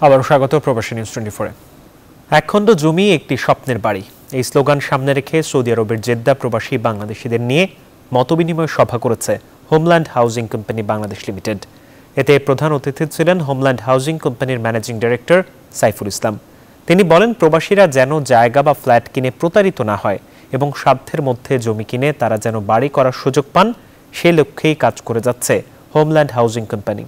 আবারও স্বাগত প্রবাসী নিউজ 24-এ। একখণ্ড জমি একটি স্বপ্নের বাড়ি, এই স্লোগান সামনে রেখে সৌদি আরবের জেদ্দা প্রবাসী বাংলাদেশিদের নিয়ে মতবিনিময় সভা করেছে Homeland Housing Company Bangladesh Limited. এতে প্রধান অতিথি ছিলেন হোমল্যান্ড হাউজিং কোম্পানির ম্যানেজিং ডাইরেক্টর সাইফুল ইসলাম। তিনি বলেন, প্রবাসীরা যেন জায়গা বা ফ্ল্যাট কিনে প্রতারিত না হয় এবং সাধ্যের মধ্যে জমি কিনে তারা যেন বাড়ি করার সুযোগ পান, সে লক্ষ্যেই কাজ করে যাচ্ছে হোমল্যান্ড হাউজিং কোম্পানি।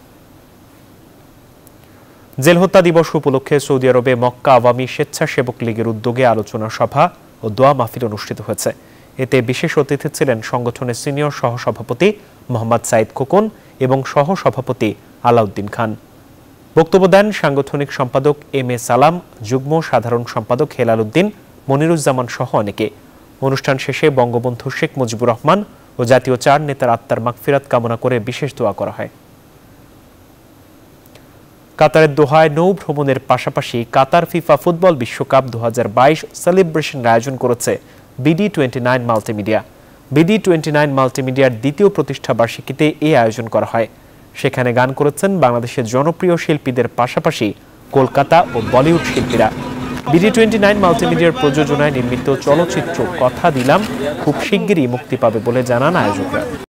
জেল হত্যা দিবস উপলক্ষে সৌদি আরবে মক্কা আওয়ামী স্বেচ্ছাসেবক লীগের উদ্যোগে আলোচনা সভা ও দোয়া মাহফিল অনুষ্ঠিত হয়েছে। এতে বিশেষ অতিথি ছিলেন সংগঠনের সিনিয়র সহসভাপতি মোহাম্মদ সাইদ খোকন এবং সহসভাপতি আলাউদ্দিন খান। বক্তব্য দেন সাংগঠনিক সম্পাদক এম এ সালাম, যুগ্ম সাধারণ সম্পাদক হেলাল উদ্দিন, মনিরুজ্জামান সহ অনেকে। অনুষ্ঠান শেষে বঙ্গবন্ধু শেখ মুজিবুর রহমান ও জাতীয় চার নেতার আত্মার মাগফিরাত কামনা করে বিশেষ দোয়া করা হয়। কাতারের দোহায় নৌ ভ্রমণের পাশাপাশি কাতার ফিফা ফুটবল বিশ্বকাপ 2022 সেলিব্রেশনের আয়োজন করেছে BD29 মাল্টিমিডিয়া। BD29 মাল্টিমিডিয়ার দ্বিতীয় প্রতিষ্ঠা বার্ষিকীতে এই আয়োজন করা হয়। সেখানে গান করেছেন বাংলাদেশের জনপ্রিয় শিল্পীদের পাশাপাশি কলকাতা ও বলিউড শিল্পীরা। BD29 মাল্টিমিডিয়ার প্রযোজনায় নির্মিত চলচ্চিত্র কথা দিলাম খুব শিগগিরই মুক্তি পাবে বলে জানান আয়োজকরা।